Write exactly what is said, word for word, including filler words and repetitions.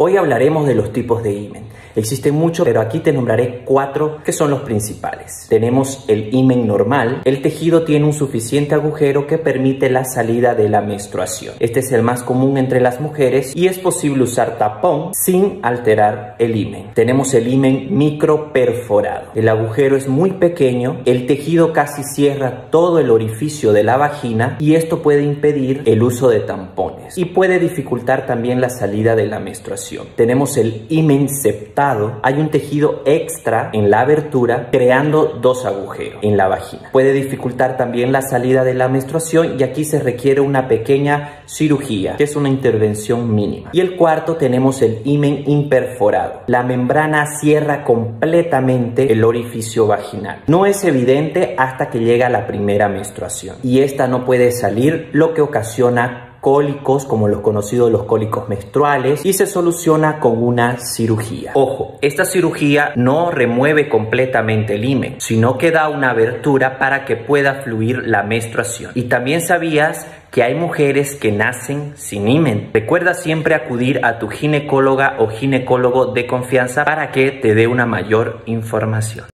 Hoy hablaremos de los tipos de himen. Existen muchos, pero aquí te nombraré cuatro que son los principales. Tenemos el himen normal. El tejido tiene un suficiente agujero que permite la salida de la menstruación. Este es el más común entre las mujeres y es posible usar tapón sin alterar el himen. Tenemos el himen microperforado. El agujero es muy pequeño, el tejido casi cierra todo el orificio de la vagina y esto puede impedir el uso de tampones y puede dificultar también la salida de la menstruación. Tenemos el himen septal. Hay un tejido extra en la abertura creando dos agujeros en la vagina. Puede dificultar también la salida de la menstruación y aquí se requiere una pequeña cirugía, que es una intervención mínima. Y el cuarto tenemos el himen imperforado. La membrana cierra completamente el orificio vaginal. No es evidente hasta que llega la primera menstruación y esta no puede salir, lo que ocasiona cólicos como los conocidos los cólicos menstruales y se soluciona con una cirugía. Ojo, esta cirugía no remueve completamente el himen, sino que da una abertura para que pueda fluir la menstruación. Y también sabías que hay mujeres que nacen sin himen. Recuerda siempre acudir a tu ginecóloga o ginecólogo de confianza para que te dé una mayor información.